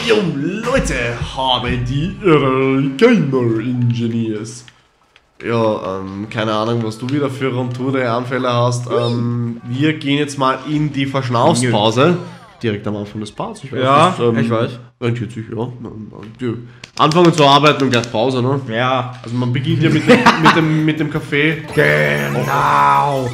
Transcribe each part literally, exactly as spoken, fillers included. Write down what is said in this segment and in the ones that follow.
yo, Leute, habe die Irre Gamer Engineers. Ja, ähm, keine Ahnung, was du wieder für Rundtour-Anfälle hast. Ähm, wir gehen jetzt mal in die Verschnaufspause. Direkt am Anfang des Parts. Ich weiß, ja, das, ähm, ich weiß. Rentiert sich, ja. Die anfangen zu arbeiten und gleich Pause, ne? Ja. Also man beginnt ja mit dem, mit dem, mit dem Kaffee. Genau.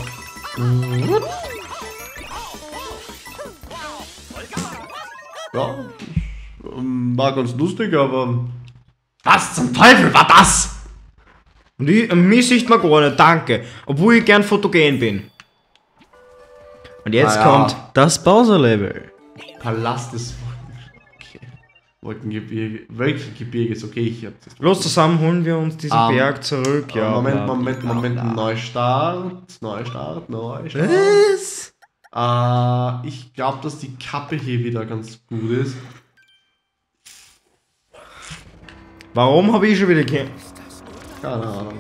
Ja, war ganz lustig, aber... Was zum Teufel war das? Und ich, mich sieht man gar nicht, danke. Obwohl ich gern fotogen bin. Und jetzt ah, ja. kommt das Bowser-Level. Palast des okay. Wolkengebirge. Wolkengebirges, okay, ich hab das. Los, zusammen holen wir uns diesen um, Berg zurück. Ja, Moment, Moment, Moment, Moment. Neustart. Neustart, Neustart. Was? Äh, ich glaube, dass die Kappe hier wieder ganz gut ist. Warum habe ich schon wieder ge... Keine Ahnung.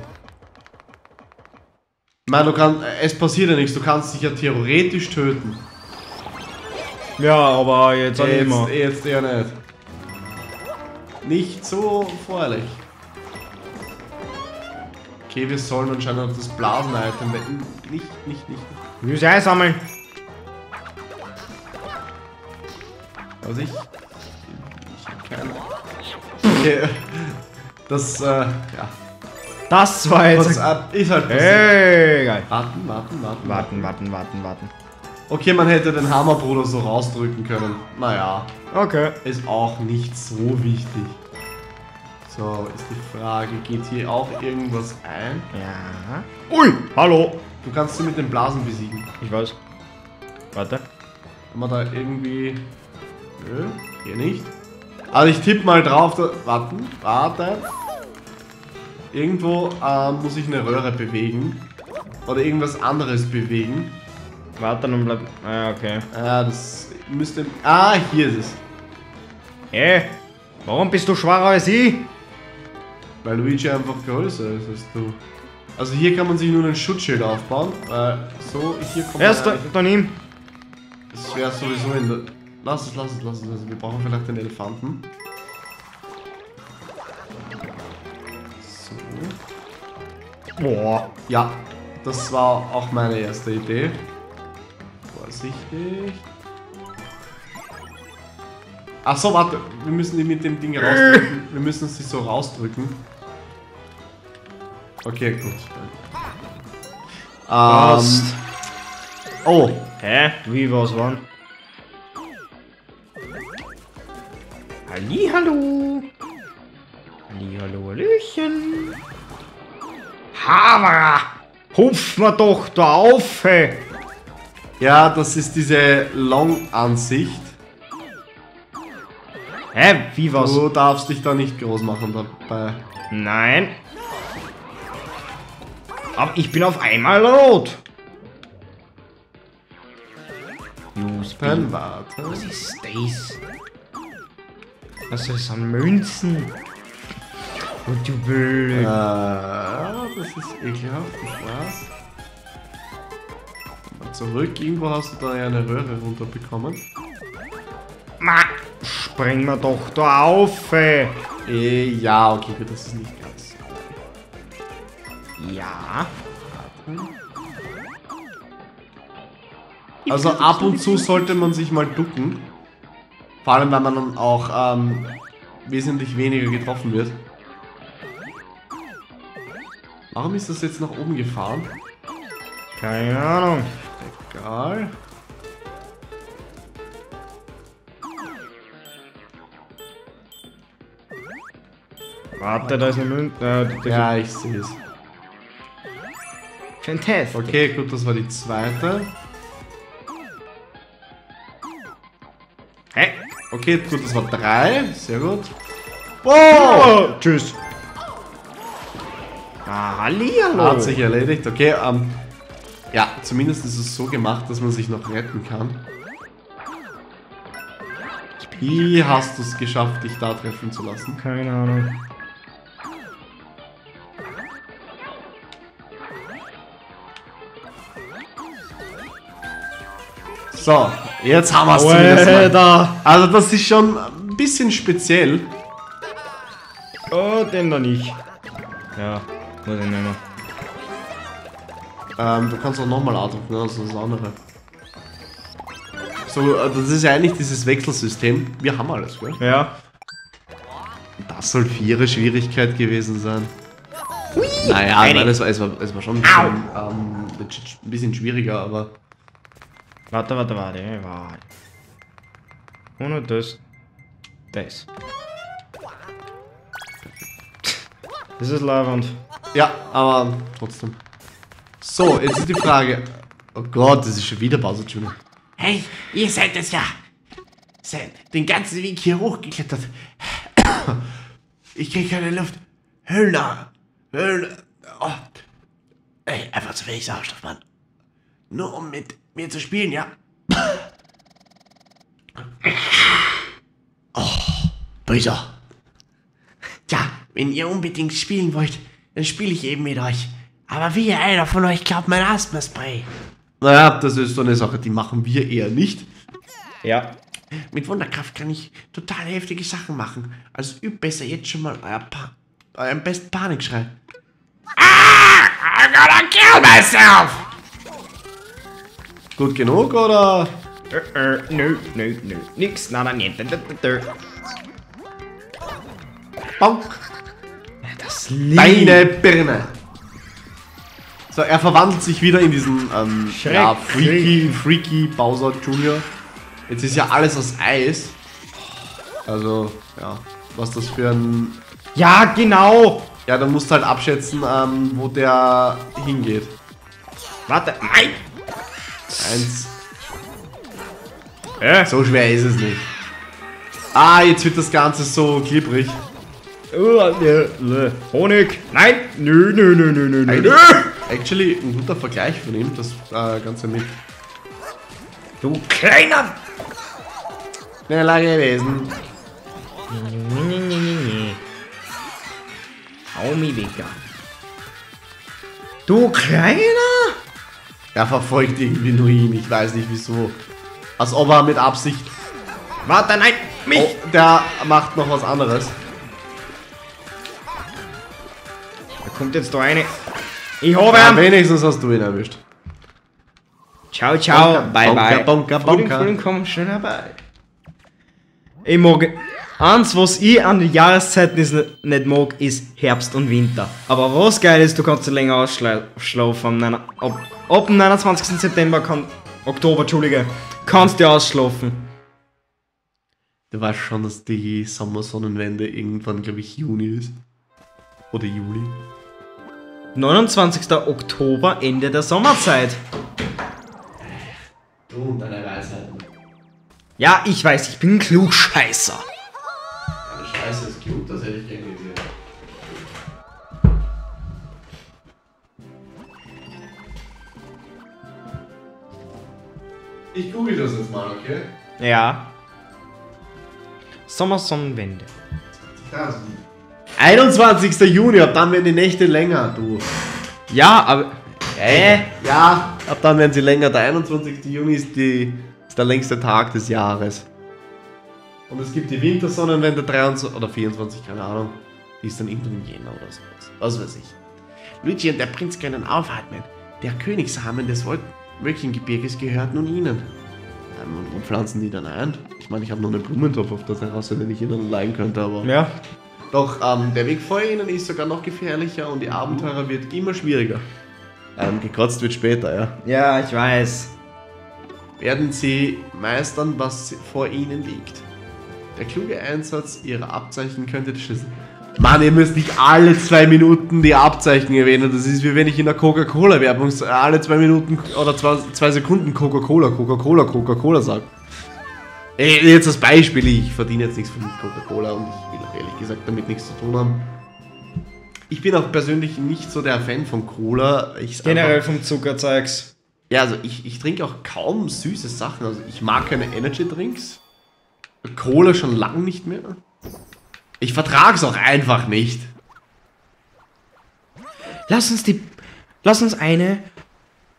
Ich meine, du kannst, es passiert ja nichts, du kannst dich ja theoretisch töten. Ja, aber jetzt auch jetzt, immer. Jetzt eher nicht. Nicht so vorherlich. Okay, wir sollen anscheinend auf das Blasen-Item wetten. Nicht, nicht, nicht. Wir müssen einsammeln. Also ich... Ich hab keine... Okay. Das, äh, ja. Das war jetzt... Das ist halt passiert. Hey, geil. Warten, warten, warten. Warten, warten, warten, warten. Okay, man hätte den Hammerbruder so rausdrücken können. Naja. Okay. Ist auch nicht so wichtig. So, ist die Frage, geht hier auch irgendwas ein? Ja. Ui, hallo. Du kannst sie mit den Blasen besiegen. Ich weiß. Warte. Haben wir da irgendwie... Nö, hier nicht. Also ich tippe mal drauf, da... Warten, warte. Irgendwo ähm, muss ich eine Röhre bewegen. Oder irgendwas anderes bewegen. Warte, dann bleibt... Ah, okay. Ja, das müsste... Ah, hier ist es. Hä? Hey, warum bist du schwerer als ich? Weil Luigi einfach größer ist als du. Also hier kann man sich nur ein Schutzschild aufbauen. Äh, so, hier kommt... Erst daneben. Das wäre sowieso in der... Lass es, lass es, lass es. Also wir brauchen vielleicht den Elefanten. So. Boah. Ja, das war auch meine erste Idee. Vorsichtig. Ach so, warte. Wir müssen die mit dem Ding rausdrücken. Wir müssen sie so rausdrücken. Okay, gut. Ähm. Oh. Hä? Wie war's wann? Hallihallo. Hallihallo, Hallöchen. Hammer. Hupf mir doch da auf, hey. Ja, das ist diese Long-Ansicht. Hä? Wie was? Du darfst dich da nicht groß machen dabei. Nein. Aber ich bin auf einmal rot. Dann warte. Was ist das? Was ist an Münzen? Und du blöd. Äh, das ist ekelhaft, ich weiß. Mal zurück, irgendwo hast du da ja eine Röhre runterbekommen. Ma, spring mir doch da auf, ey. Äh, ja, okay, gut, das ist nicht ganz so. Ja. Also ab und zu sollte man sich mal ducken. Vor allem, weil man dann auch ähm, wesentlich weniger getroffen wird. Warum ist das jetzt nach oben gefahren? Keine Ahnung. Egal. Warte, da ist eine Münze. Äh, ja, ich sehe es. Fantastisch. Okay, gut, das war die zweite. Hä? Hey. Okay, gut, das war drei. Sehr gut. Wow! Oh, tschüss. Ah, hallihallo. Hat sich erledigt. Okay, ähm... ja, zumindest ist es so gemacht, dass man sich noch retten kann. Wie hast du es geschafft, dich da treffen zu lassen? Keine Ahnung. So, jetzt haben wir es zumindest mal. Also das ist schon ein ein bisschen speziell. Oh, den da nicht. Ja, muss ich nicht mehr. Ähm, du kannst auch nochmal A drücken, also das andere. So, äh, das ist ja eigentlich dieses Wechselsystem. Wir haben alles, gell? Ja. Das soll vierer Schwierigkeit gewesen sein. Hui, naja, Eine. nein, es war, es, war, es war schon ein bisschen, ähm, ein bisschen schwieriger, aber... Warte, warte, warte, warte. Und das. Das. Das ist Lavand. Ja, aber trotzdem. So, jetzt ist die Frage... Oh Gott, das ist schon wieder Bowser Junior Hey, ihr seid es ja. Seid den ganzen Weg hier hochgeklettert. Ich krieg keine Luft. Höhler. Höhler. Oh. Ey, einfach zu wenig Sauerstoff, Mann. Nur um mit mir zu spielen, ja? Oh, böser. Tja, wenn ihr unbedingt spielen wollt, dann spiele ich eben mit euch. Aber wie einer von euch glaubt mein Asthma-Spray. Naja, das ist so eine Sache, die machen wir eher nicht. Ja. Mit Wunderkraft kann ich total heftige Sachen machen. Also übt besser jetzt schon mal euer pa euren besten Panikschrei. Ah! I'm gonna kill myself! Gut genug, oder? Äh, äh, nö, nö, nö. Nix, nada, niente. Bonk. Das Lied. Deine Birne. So, er verwandelt sich wieder in diesen, ähm, Schreck, ja, freaky, freaky Bowser Junior Jetzt ist ja alles aus Eis. Also, ja, was das für ein... Ja, genau. Ja, dann musst du halt abschätzen, ähm, wo der hingeht. Warte, nein. Eins. Äh. So schwer ist es nicht. Ah, jetzt wird das Ganze so glibberig. Honig. Nein. Nö, nö, nö, nö, nö, nö. Actually, ein guter Vergleich von ihm, das äh, Ganze mit. Du kleiner. Schneller gewesen. Hau mich weg. Du kleiner. Er verfolgt irgendwie nur ihn, ich weiß nicht wieso. Als ob er mit Absicht... Warte, nein, mich! Oh, der macht noch was anderes. Da kommt jetzt da eine. Ich habe Ja, ihn! wenigstens hast du ihn erwischt. Ciao, ciao, Bonka, bye, bonka, bye. bonka, Frühling, bonka. Frühling, komm schnell herbei. Ich mag... Eins, was ich an den Jahreszeiten ist, nicht mag, ist Herbst und Winter. Aber was geil ist, du kannst länger ausschlafen. Ab, ab dem neunundzwanzigsten September kann... Oktober, Entschuldige. Kannst du ausschlafen. Du weißt schon, dass die Sommersonnenwende irgendwann, glaube ich, Juni ist. Oder Juli. neunundzwanzigsten Oktober, Ende der Sommerzeit. Du und deine Weisheiten. Ja, ich weiß, ich bin ein Klugscheißer. Eine Scheiße ist klug, das hätte ich gerne gesehen. Ich google das jetzt mal, okay? Ja. Sommersonnenwende. einundzwanzigsten Juni, ab dann werden die Nächte länger, du. Ja, aber... Äh? Ja, ab dann werden sie länger. Der einundzwanzigste Juni ist, die, ist der längste Tag des Jahres. Und es gibt die Wintersonnenwende dreiundzwanzig oder vierundzwanzig, keine Ahnung. Die ist dann irgendwann im Jänner oder sowas. Was weiß ich. Luigi und der Prinz können aufatmen. Der Königssamen des Wolken Wölkchengebirges gehört nun ihnen. Ähm, und wo pflanzen die dann ein? Ich meine, ich habe noch einen Blumentopf auf der Terrasse, den ich ihnen leihen könnte, aber... Ja. Doch, ähm, der Weg vor ihnen ist sogar noch gefährlicher und die Abenteuer wird immer schwieriger. Ähm, gekotzt wird später, ja. Ja, ich weiß. Werden sie meistern, was vor ihnen liegt. Der kluge Einsatz ihrer Abzeichen könnte der Schlüssel... Mann, ihr müsst nicht alle zwei Minuten die Abzeichen erwähnen. Das ist wie wenn ich in der Coca-Cola-Werbung alle zwei Minuten oder zwei, zwei Sekunden Coca-Cola, Coca-Cola, Coca-Cola sage. Jetzt als Beispiel, ich verdiene jetzt nichts von Coca-Cola und ich will auch ehrlich gesagt damit nichts zu tun haben. Ich bin auch persönlich nicht so der Fan von Cola. Ich Generell einfach, vom Zuckerzeugs. ja, also ich, ich trinke auch kaum süße Sachen. Also ich mag keine Energy-Drinks. Cola schon lange nicht mehr. Ich vertrag's auch einfach nicht. Lass uns die... Lass uns eine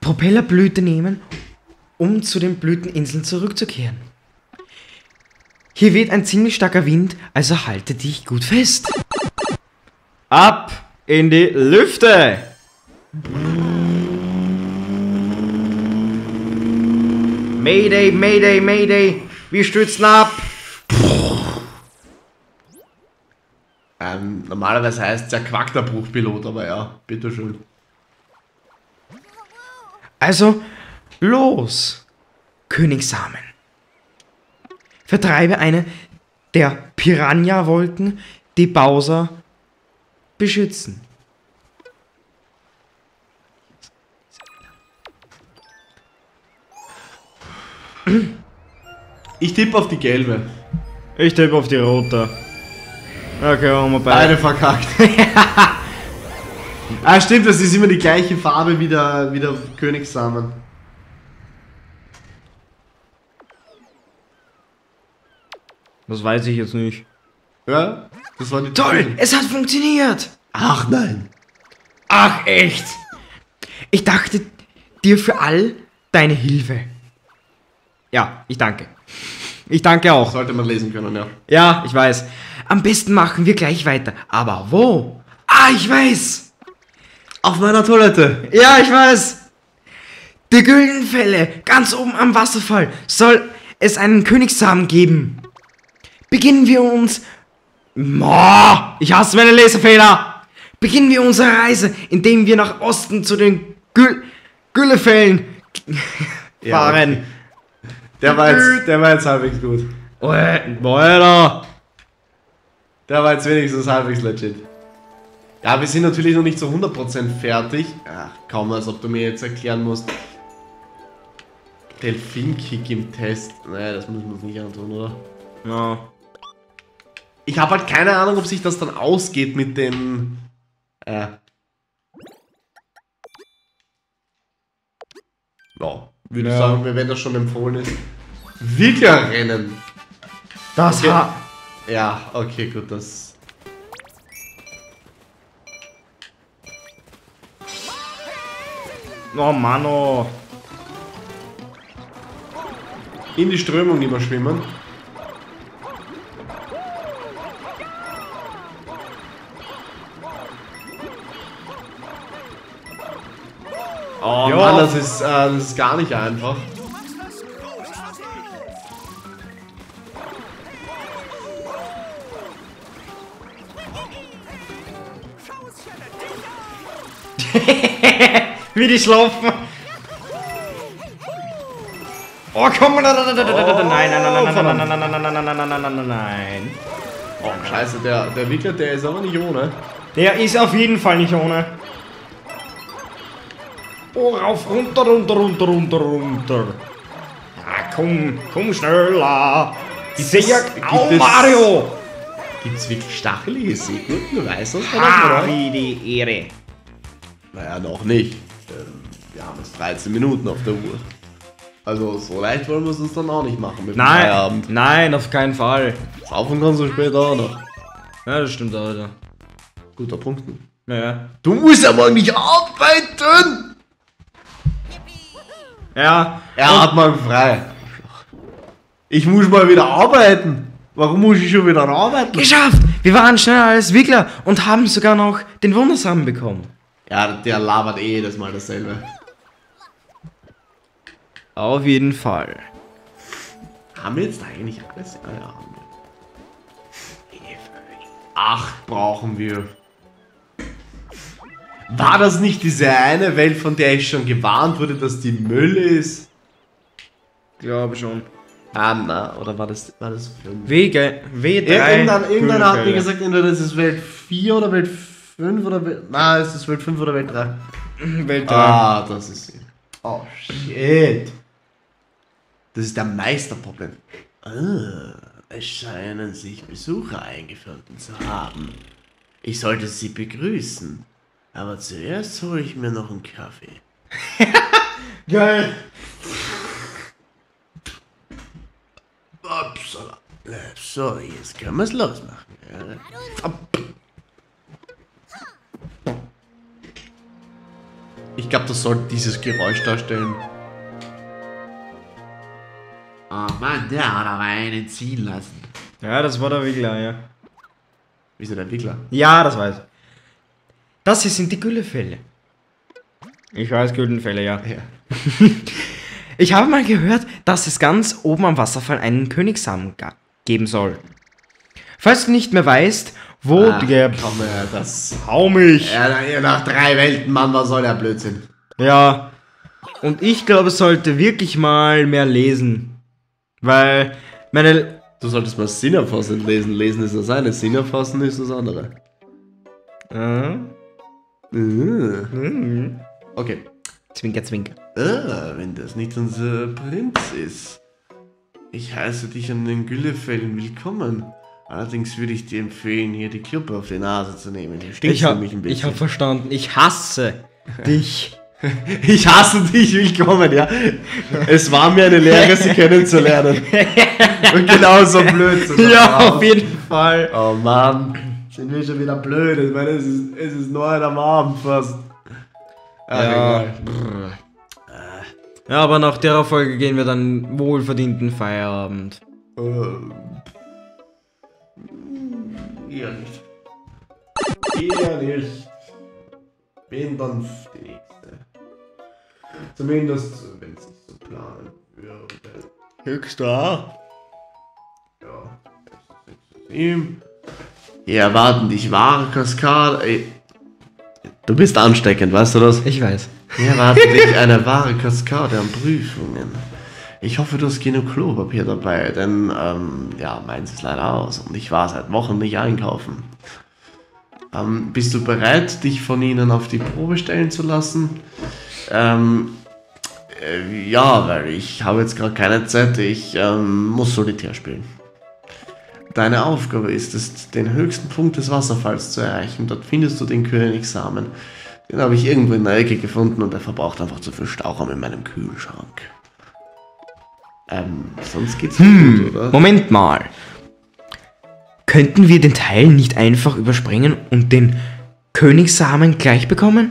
Propellerblüte nehmen, um zu den Blüteninseln zurückzukehren. Hier weht ein ziemlich starker Wind, also halte dich gut fest. Ab in die Lüfte! Mayday, Mayday, Mayday! Wir stürzen ab! Ähm, normalerweise heißt es ja quackter Bruchpilot, aber ja, bitteschön. Also, los, König Samen. Vertreibe eine der Piranha-Wolken, die Bowser beschützen. Ich tippe auf die gelbe. Ich tippe auf die rote. Okay, haben wir beide. Beide verkackt. Ah, stimmt, das ist immer die gleiche Farbe wie der, wie der Königssamen. Das weiß ich jetzt nicht. Ja, das war die Toll, es hat funktioniert. Ach nein. Ach, echt? Ich dachte dir für all deine Hilfe. Ja, ich danke. Ich danke auch. Sollte man lesen können, ja. Ja, ich weiß. Am besten machen wir gleich weiter. Aber wo? Ah, ich weiß. Auf meiner Toilette. Ja, ich weiß. Die Güldenfälle, ganz oben am Wasserfall, soll es einen Königssamen geben. Beginnen wir uns... Moah, ich hasse meine Lesefehler. Beginnen wir unsere Reise, indem wir nach Osten zu den Gül Güllefällen Ja, fahren. okay. Der war jetzt, der war jetzt halbwegs gut. Alter. Der war jetzt wenigstens halbwegs legit. Ja, wir sind natürlich noch nicht zu hundert Prozent fertig. Ach, kaum, als ob du mir jetzt erklären musst. Delfinkick im Test. Naja, das müssen wir uns nicht antun, oder? Ja. Ich habe halt keine Ahnung, ob sich das dann ausgeht mit den... Äh... Ja, würde Ja. ich sagen, wenn das schon empfohlen ist. Wicklerrennen. Das Okay. ha... Ja, okay, gut, das... Oh Mann, oh. In die Strömung immer schwimmen. Oh Ja. Mann, das ist, äh, das ist gar nicht einfach. Wie die schlafen. Oh, komm. Nein, nein, nein, nein, nein, nein, nein, nein, nein, nein, nein, nein, nein, nein, nein, nein. Oh, scheiße, der, der Wickler, der ist aber nicht ohne. Der ist auf jeden Fall nicht ohne. Oh, rauf, runter, runter, runter, runter, runter. Ja, komm, komm schneller. Sehr, gibt au, es- Mario. Gibt's wirklich stachelige Seegurken? Du weißt das, Ah, oder? wie die Ehre. Naja, noch nicht. Ähm, wir haben jetzt dreizehn Minuten auf der Uhr. Also, so leicht wollen wir es uns dann auch nicht machen mit dem Nein, Feierabend. nein, auf keinen Fall. Saufen kannst du später auch noch. Ja, das stimmt, Alter. Guter Punkt. Ja. Du musst ja morgen nicht arbeiten! Ja. Er hat morgen frei. Ich muss mal wieder arbeiten. Warum muss ich schon wieder arbeiten? Geschafft! Wir waren schneller als Wickler und haben sogar noch den Wundersamen bekommen. Ja, der labert eh jedes Mal dasselbe. Auf jeden Fall. Haben wir jetzt eigentlich alles? Ja, ja, haben wir. Acht brauchen wir. War das nicht diese eine Welt, von der ich schon gewarnt wurde, dass die Müll ist? Glaube schon. Ah, na, oder war das, war das fünf? Wege, W drei. Irgendeiner, irgendeiner hat mir Höhlenfälle. gesagt, entweder das ist Welt vier oder Welt fünf oder Welt... Nein, es ist Welt fünf oder Welt drei. Welt drei. Ah, das ist sie. Oh, shit. Das ist der Meisterproblem. Ah, es scheinen sich Besucher eingefunden zu haben. Ich sollte sie begrüßen. Aber zuerst hole ich mir noch einen Kaffee. Geil. Upsala. So, jetzt können wir es losmachen. Ja. Ich glaube, das soll dieses Geräusch darstellen. Oh Mann, der hat aber einen ziehen lassen. Ja, das war der Wiggler, ja. Wieso der Wiggler? Ja, das weiß ich. Das hier sind die Güllefälle. Ich weiß, Güldenfälle, ja. Ja. Ich habe mal gehört, dass es ganz oben am Wasserfall einen Königssamen geben soll. Falls du nicht mehr weißt, wo Ach, der... komm her, das... Hau mich! Ja, ja, nach drei Welten, Mann, was soll der Blödsinn? Ja. Und ich glaube, es sollte wirklich mal mehr lesen. Weil meine... Du solltest mal Sinnerfassen lesen. Lesen ist das eine, Sinnerfassen ist das andere. Äh, Mhm. Okay. zwinker, zwinker. Ah, wenn das nicht unser Prinz ist. Ich heiße dich an den Güllefällen willkommen. Allerdings würde ich dir empfehlen, hier die Kluppe auf die Nase zu nehmen. Hier stinkst Ich habe nämlich ein bisschen. ich hab verstanden. Ich hasse dich. Ich hasse dich, willkommen, ja. Es war mir eine Lehre, sie kennenzulernen. Und genauso blöd zu sein. Ja, auf jeden Fall. Oh Mann, sind wir schon wieder blöd. Ich meine, es ist, es ist neun am Abend fast. Ach, Ja. egal. Ja, aber nach der Folge gehen wir dann wohlverdienten Feierabend. Ähm. Eher nicht. Eher nicht. Bin dann die nächste. Zumindest, wenn es nicht so planen würde. Höchster. Ja. Ihm. Hier erwarten dich wahre Kaskade. Ey. Du bist ansteckend, weißt du das? Ich weiß. Hier erwartet dich eine wahre Kaskade an Prüfungen. Ich hoffe, du hast genug Klopapier dabei, denn, ähm, ja, meins ist leider aus und ich war seit Wochen nicht einkaufen. Ähm, bist du bereit, dich von ihnen auf die Probe stellen zu lassen? Ähm, äh, ja, weil ich habe jetzt gerade keine Zeit, ich ähm, muss Solitär spielen. Deine Aufgabe ist es, den höchsten Punkt des Wasserfalls zu erreichen. Dort findest du den Königssamen. Den habe ich irgendwo in der Ecke gefunden und der verbraucht einfach zu viel Stauraum in meinem Kühlschrank. Ähm, sonst geht's Hm, gut, oder? Moment mal. Könnten wir den Teil nicht einfach überspringen und den Königssamen gleich bekommen?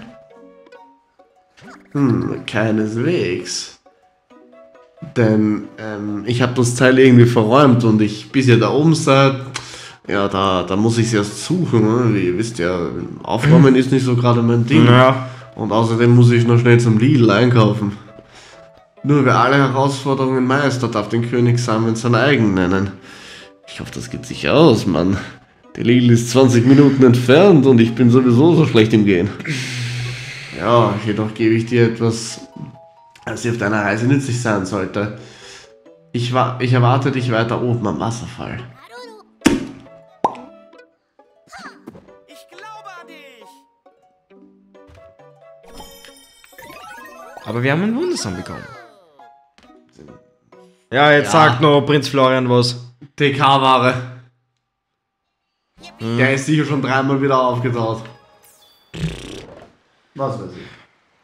Hm, keineswegs. Denn ähm, ich habe das Teil irgendwie verräumt und ich, bis ihr da oben seid, ja, da, da muss ich es erst suchen. Ne? Wie ihr wisst ja, Aufräumen ist nicht so gerade mein Ding. Ja. Und außerdem muss ich noch schnell zum Lidl einkaufen. Nur wer alle Herausforderungen meistert, darf den Königssamen sein eigen nennen. Ich hoffe, das geht sicher aus, Mann. Der Lidl ist zwanzig Minuten entfernt und ich bin sowieso so schlecht im Gehen. Ja, jedoch gebe ich dir etwas, das dir auf deiner Reise nützlich sein sollte. Ich, wa ich erwarte dich weiter oben am Wasserfall. Ich glaube an dich! Aber wir haben einen Wundersam bekommen. Ja, jetzt Ja. sagt nur Prinz Florian was. T K-Ware. Der ist sicher schon dreimal wieder aufgetaucht. Was weiß ich.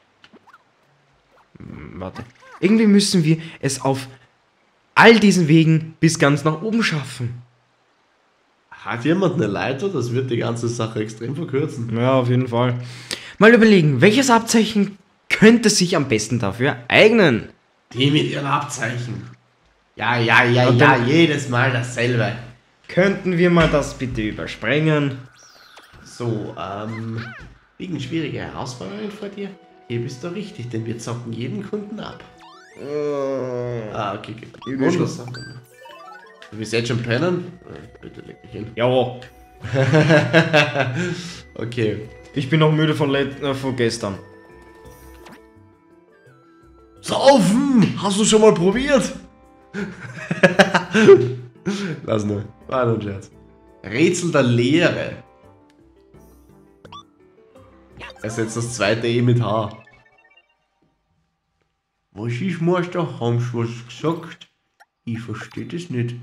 Warte. Irgendwie müssen wir es auf all diesen Wegen bis ganz nach oben schaffen. Hat jemand eine Leiter? Das wird die ganze Sache extrem verkürzen. Ja, auf jeden Fall. Mal überlegen, welches Abzeichen könnte sich am besten dafür eignen? Die mit ihren Abzeichen. Ja, ja, ja, Und ja, dann- jedes Mal dasselbe. Könnten wir mal das bitte überspringen? So, ähm, liegen schwierige Herausforderungen vor dir? Hier bist du richtig, denn wir zocken jeden Kunden ab. Ah, okay, okay. Übel. Wundersam. Du willst jetzt schon pennen? Äh, Bitte leg dich hin. Ja, Okay. ich bin noch müde von, let- äh, von gestern. Saufen! Hast du schon mal probiert? Lass nur. War nur ein Scherz. Rätsel der Lehre. Ersetzt das zweite E mit H. Was ist, Meister? Haben Sie was gesagt? Ich verstehe das nicht.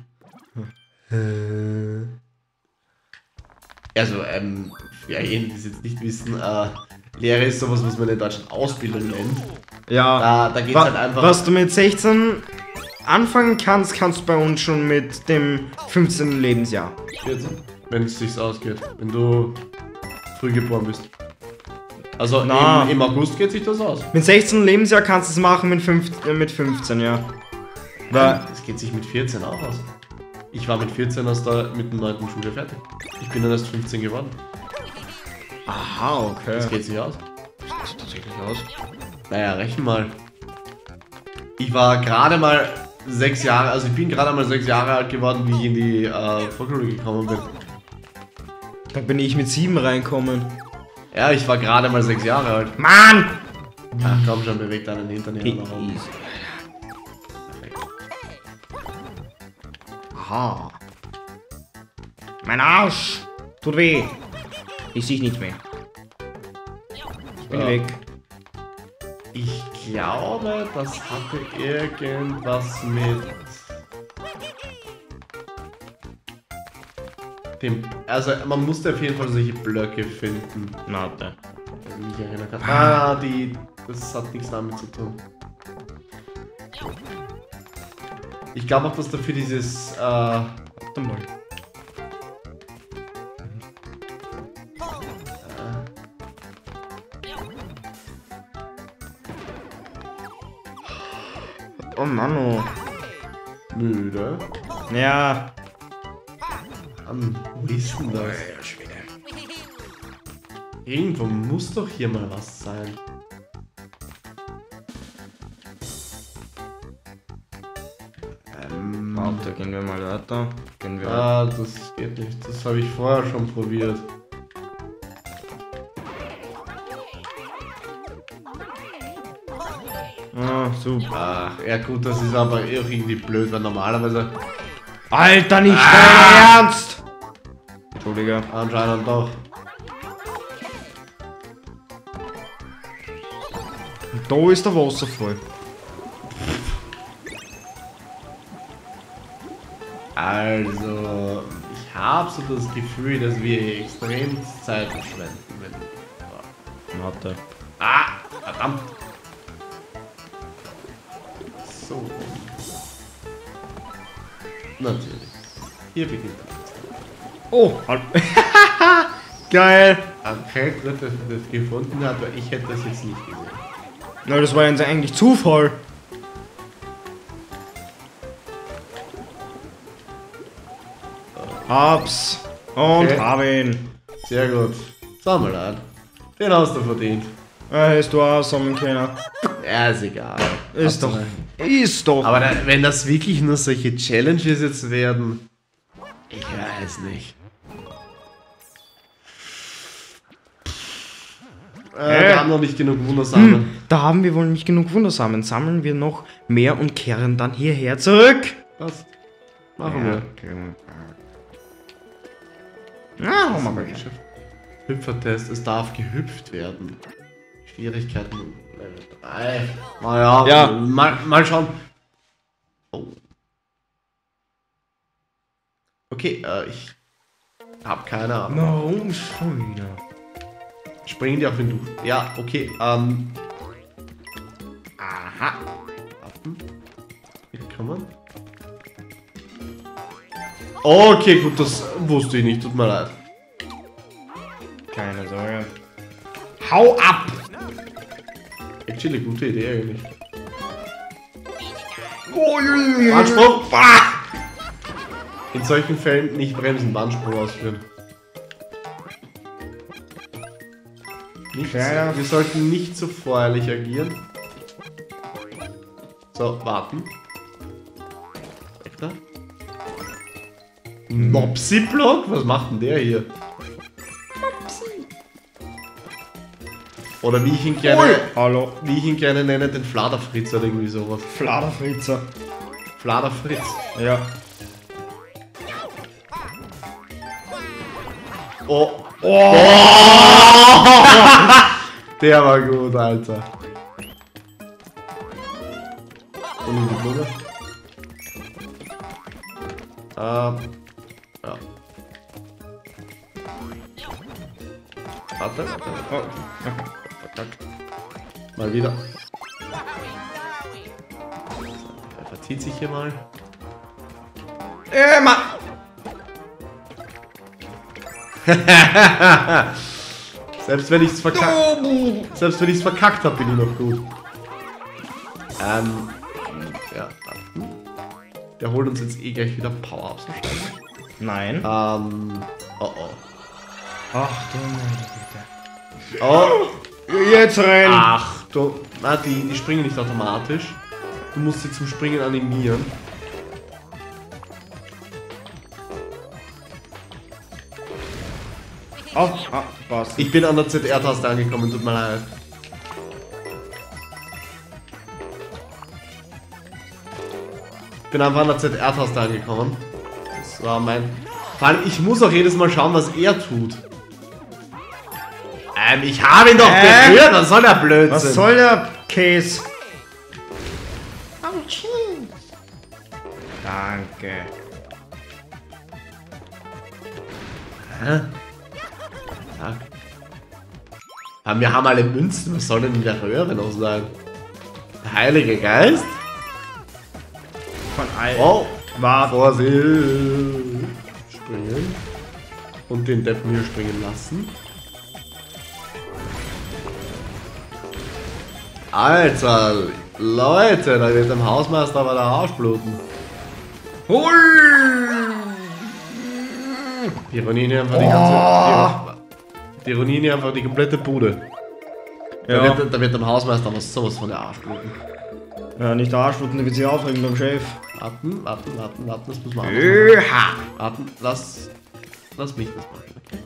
Also, ähm, für jene, die es jetzt nicht wissen, äh, Lehre ist sowas, was man in Deutschland Ausbildung nennt. Ja, Da, da geht's wa- halt einfach. was du mit sechzehn anfangen kannst, kannst du bei uns schon mit dem fünfzehnten Lebensjahr. vierzehn, wenn es sich ausgeht, wenn du früh geboren bist. Also Na. im, im August geht sich das aus. Mit sechzehnten Lebensjahr kannst du es machen, mit, fünf, äh, mit fünfzehn, ja. War, Es geht sich mit vierzehn auch aus. Ich war mit vierzehn aus der, mit dem neunten Schuljahr fertig. Ich bin dann erst fünfzehn geworden. aha, okay. Das geht sich aus. Das sieht tatsächlich aus. Naja, rechnen mal. Ich war gerade mal sechs Jahre, also ich bin gerade mal sechs Jahre alt geworden, wie ich in die äh, Volksschule gekommen bin. Da bin ich mit sieben reinkommen. Ja, ich war gerade mal sechs Jahre alt. Mann! Ach komm schon, bewegt deinen Hintern hier nach oben. Perfekt. Aha. Mein Arsch! Tut weh. Ich sehe nicht mehr. Ich bin Ja. weg. Ich glaube, das hatte irgendwas mit dem. Also man musste auf jeden Fall solche Blöcke finden. Warte. wenn ich mich erinnern kann. Ah, die. Das hat nichts damit zu tun. Ich glaube auch, dass dafür dieses. Äh, Warte mal. Oh Mann, oh. müde. Ja. Mann, wo ist denn das? Irgendwo muss doch hier mal was sein. Ähm, Warte, gehen wir mal weiter. Gehen wir ah, das geht nicht. Das habe ich vorher schon probiert. Ah, super. Ach, ja gut, das ist aber eh auch irgendwie blöd, weil normalerweise Alter, nicht Ah. dein Ernst! Entschuldige. anscheinend doch. Und da ist der Wasserfall. Also, ich habe so das Gefühl, dass wir hier extrem Zeit verschwenden. Wenn, Warte. ah, verdammt. So. Natürlich. Hier beginnt Oh, halt. Geil. am Feld wird das, das gefunden hat, weil ich hätte das jetzt nicht gesehen. Na, das war jetzt eigentlich Zufall. Hab's. Und Okay. hab ihn. Sehr gut. Sammelan. Den hast du verdient. Äh, ist du auch sammeln können. Ja, ist egal. Ist Hast du doch. recht. Ist doch. Aber da, wenn das wirklich nur solche Challenges jetzt werden, ich weiß nicht. Äh, Äh. Wir haben noch nicht genug Wundersamen. Hm, da haben wir wohl nicht genug Wundersamen. Sammeln wir noch mehr und kehren dann hierher zurück. Was? Machen wir. Na, machen wir. Hüpfertest, es darf gehüpft werden. Schwierigkeiten Level drei. Naja, Ja. mal, mal schauen. Oh. Okay, äh, ich hab keine Ahnung. Warum schon wieder? Springen die auf den Du? Ja, okay, ähm. Aha. Warten. Hier kann man. Okay, gut, das wusste ich nicht, tut mir leid. Keine Sorge. Hau ab! Actually, gute Idee eigentlich. Oh, Bandsprung! In solchen Fällen nicht bremsen, Bandsprung ausführen. Nicht, Ja. wir sollten nicht so voreilig agieren. So, warten. Weg da. Mopsy-Block? Was macht denn der hier? Oder wie ich ihn gerne, Hallo. wie ich ihn gerne nenne, den Fladerfritz oder irgendwie sowas. Fladerfritzer. Fladerfritz. Ja. Oh. Oh. Der war gut, Alter. Und in die Blume. Ähm. Ja. Warte, warte. Oh. Verkackt. Mal wieder. Er verzieht sich hier mal. Äh, Mann. Selbst wenn ich's verkackt. Selbst wenn ich's verkackt habe, bin ich noch gut. Ähm. Ja. Der holt uns jetzt eh gleich wieder Power-Ups. Nein. Ähm, oh oh. Ach du meine Güte. Oh, Jetzt rein! ach du, na, die, die springen nicht automatisch. Du musst sie zum Springen animieren. Auf, ah, passt. Ich bin an der Z R-Taste angekommen, tut mir leid. Ich bin einfach an der Z R-Taste angekommen. Das war mein... Vor allem, ich muss auch jedes Mal schauen, was er tut. Ähm, ich habe ihn doch Äh? berührt, was soll der Blödsinn? Was soll der Käse? Danke. Hä? Sag. Aber wir haben alle Münzen, was soll denn in der Röhre noch sein? Der Heilige Geist? Von all. Oh, Warte. Vorsicht! Springen. Und den Deppen hier springen lassen. Alter, Leute, da wird dem Hausmeister aber der Arsch bluten. Hol! Die ruinieren hier einfach die ganze... Die, die ruinieren hier einfach die komplette Bude. Da, Ja. wird, da wird dem Hausmeister was sowas von der Arsch bluten. Ja, nicht der Arschwurden, der wird sich aufregen beim Chef. Warten, warten, warten, warten, das muss man anders machen. Öha! Warten, lass... Lass mich das machen, okay?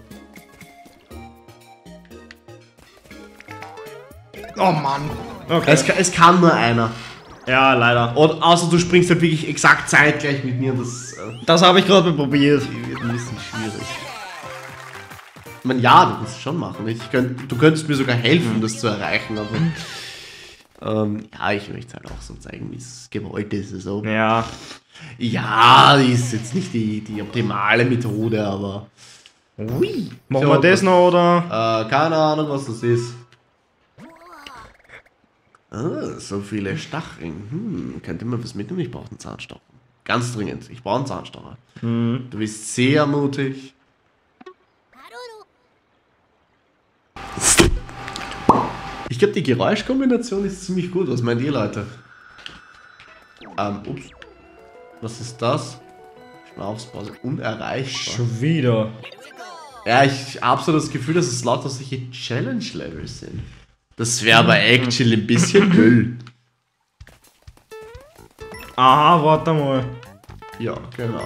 Oh Mann. Okay. Es, kann- es kann nur einer. Ja, leider. Und außer du springst halt wirklich exakt zeitgleich mit mir, das äh, Das habe ich gerade probiert. wird ein bisschen schwierig. Ich meine, ja, du kannst es schon machen. Ich könnt, du könntest mir sogar helfen, das zu erreichen, aber... Ähm, ja, ich möchte halt auch so zeigen, wie es gewollt ist. So. Ja. Ja, die ist jetzt nicht die, die optimale Methode, aber... Ui. Machen So, wir das noch oder? Äh, keine Ahnung, was das ist. Ah, so viele Stacheln. Hm, könnte man was mitnehmen? Ich brauche einen Zahnstocher. Ganz dringend. Ich brauche einen Zahnstocher. Hm. Du bist sehr mutig. Ich glaube, die Geräuschkombination ist ziemlich gut. Was meint ihr, Leute? Ähm, ups. Was ist das? Schnaufspause. Unerreichbar. Schon wieder. Ja, ich habe so das Gefühl, dass es lauter solche Challenge-Levels sind. Das wäre aber actually ein bisschen Müll. Aha, warte mal. Ja, genau.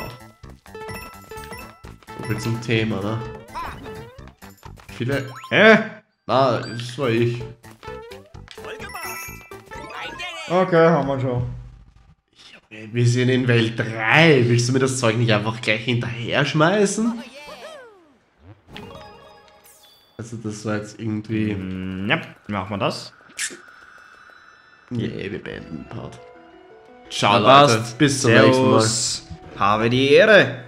So viel zum Thema, ne? Viele... Hä? Ah, das war ich. Voll gemacht. Okay, haben wir schon. Wir sind in Welt drei. Willst du mir das Zeug nicht einfach gleich hinterher schmeißen? Also das war jetzt irgendwie... Hm, ja, machen wir das. Nee, wir beenden den Part. Ciao, Ja, Leute. passt. Bis zum nächsten Mal. Servus. Habe die Ehre.